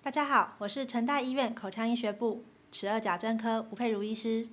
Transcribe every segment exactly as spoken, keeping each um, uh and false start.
大家好，我是成大医院口腔医学部齿颚矫正科吴佩如医师。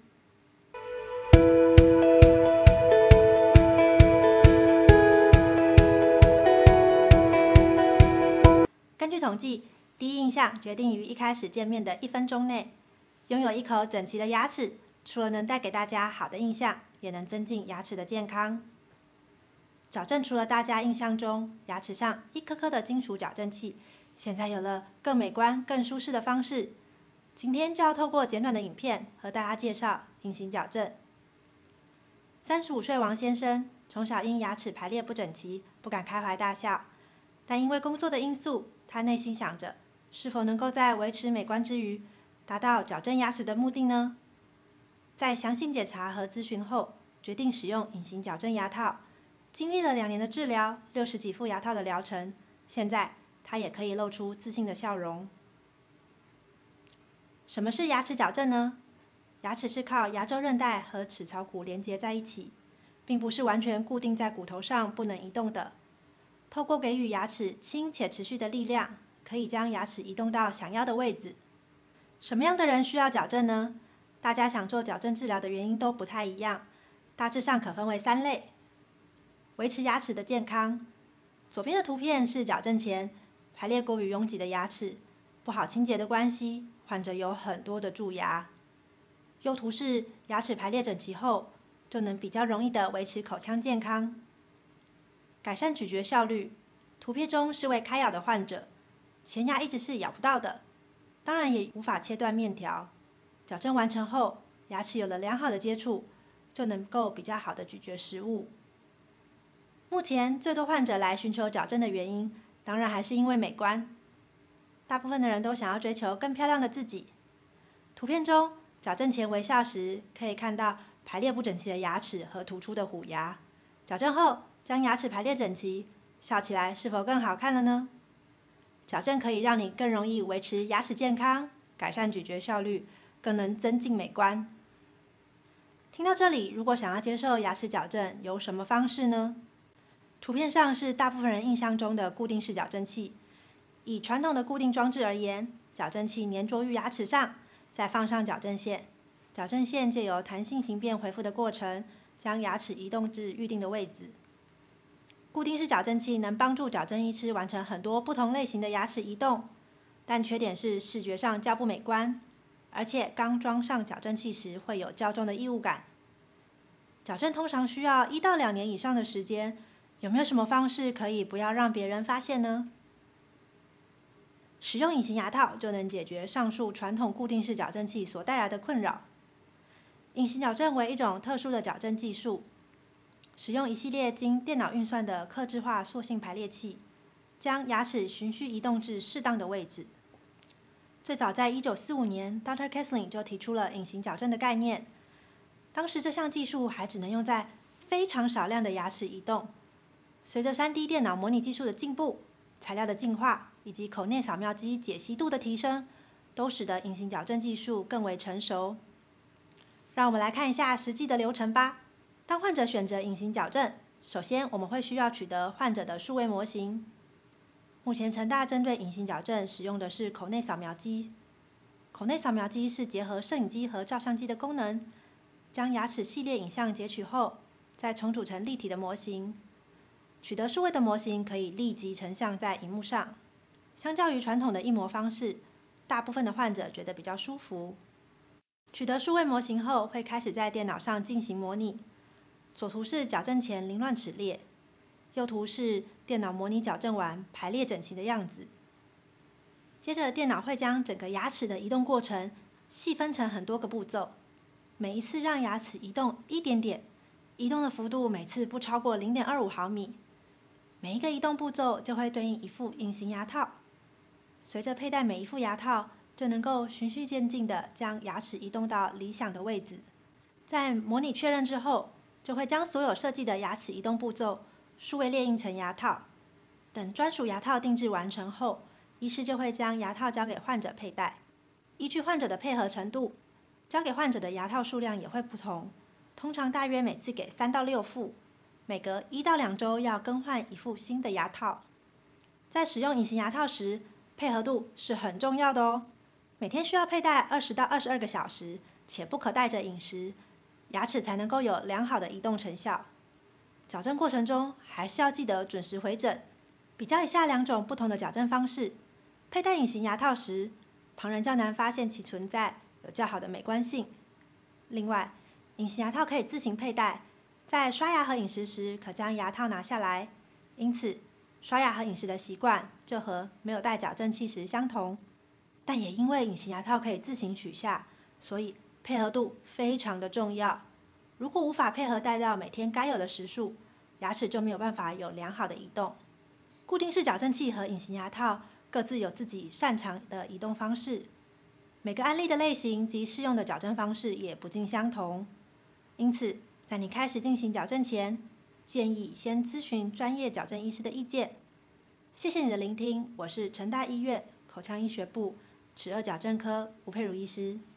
根据统计，第一印象决定于一开始见面的一分钟内。拥有一口整齐的牙齿，除了能带给大家好的印象，也能增进牙齿的健康。矫正除了大家印象中牙齿上一颗颗的金属矫正器，现在有了更美观、更舒适的方式。今天就要透过简短的影片和大家介绍隐形矫正。三十五岁王先生从小因牙齿排列不整齐，不敢开怀大笑，但因为工作的因素，他内心想着是否能够在维持美观之余，达到矫正牙齿的目的呢？在详细检查和咨询后，决定使用隐形矫正牙套。经历了两年的治疗，六十几副牙套的疗程，现在他也可以露出自信的笑容。什么是牙齿矫正呢？牙齿是靠牙周韧带和齿槽骨连接在一起，并不是完全固定在骨头上不能移动的。透过给予牙齿轻且持续的力量，可以将牙齿移动到想要的位置。什么样的人需要矫正呢？大家想做矫正治疗的原因都不太一样，大致上可分为三类。维持牙齿的健康，左边的图片是矫正前排列过于拥挤的牙齿，不好清洁的关系，患者有很多的蛀牙。右图是牙齿排列整齐后，就能比较容易的维持口腔健康。改善咀嚼效率，图片中是位开咬的患者，前牙一直是咬不到的，当然也无法切断面条。矫正完成后，牙齿有了良好的接触，就能够比较好的咀嚼食物。目前最多患者来寻求矫正的原因，当然还是因为美观。大部分的人都想要追求更漂亮的自己。图片中，矫正前微笑时，可以看到排列不整齐的牙齿和突出的虎牙。矫正后，将牙齿排列整齐，笑起来是否更好看了呢？矫正可以让你更容易维持牙齿健康，改善咀嚼效率，更能增进美观。听到这里，如果想要接受牙齿矫正，有什么方式呢？图片上是大部分人印象中的固定式矫正器。以传统的固定装置而言，矫正器粘着于牙齿上，再放上矫正线。矫正线借由弹性形变回复的过程，将牙齿移动至预定的位置。固定式矫正器能帮助矫正医师完成很多不同类型的牙齿移动，但缺点是视觉上较不美观，而且刚装上矫正器时会有较重的异物感。矫正通常需要一到两年以上的时间，有没有什么方式可以不要让别人发现呢？使用隐形牙套就能解决上述传统固定式矫正器所带来的困扰。隐形矫正为一种特殊的矫正技术，使用一系列经电脑运算的客制化塑性排列器，将牙齿循序移动至适当的位置。最早在一九四五年 ，Doctor Kesling 就提出了隐形矫正的概念。当时这项技术还只能用在非常少量的牙齿移动。随着 三 D 电脑模拟技术的进步，材料的进化以及口内扫描机解析度的提升，都使得隐形矫正技术更为成熟。让我们来看一下实际的流程吧。当患者选择隐形矫正，首先我们会需要取得患者的数位模型。目前成大针对隐形矫正使用的是口内扫描机。口内扫描机是结合摄影机和照相机的功能，将牙齿系列影像截取后，再重组成立体的模型。取得数位的模型可以立即成像在萤幕上，相较于传统的印模方式，大部分的患者觉得比较舒服。取得数位模型后，会开始在电脑上进行模拟。左图是矫正前凌乱齿列，右图是电脑模拟矫正完排列整齐的样子。接着，电脑会将整个牙齿的移动过程细分成很多个步骤，每一次让牙齿移动一点点，移动的幅度每次不超过 零点二五毫米。每一个移动步骤就会对应一副隐形牙套，随着佩戴每一副牙套，就能够循序渐进地将牙齿移动到理想的位置。在模拟确认之后，就会将所有设计的牙齿移动步骤数位列印成牙套。等专属牙套定制完成后，医师就会将牙套交给患者佩戴。依据患者的配合程度，交给患者的牙套数量也会不同，通常大约每次给三到六副。每隔一到两周要更换一副新的牙套。在使用隐形牙套时， 配合度是很重要的哦。每天需要佩戴二十到二十二个小时，且不可带着饮食，牙齿才能够有良好的移动成效。矫正过程中还是要记得准时回诊。比较以下两种不同的矫正方式。佩戴隐形牙套时，旁人较难发现其存在，有较好的美观性。另外，隐形牙套可以自行佩戴，在刷牙和饮食时可将牙套拿下来，因此刷牙和饮食的习惯就和没有戴矫正器时相同。但也因为隐形牙套可以自行取下，所以配合度非常的重要。如果无法配合戴到每天该有的时数，牙齿就没有办法有良好的移动。固定式矫正器和隐形牙套各自有自己擅长的移动方式，每个案例的类型及适用的矫正方式也不尽相同。因此，在你开始进行矫正前，建议先咨询专业矫正医师的意见。谢谢你的聆听，我是成大医院口腔医学部齿颚矫正科吴佩如医师。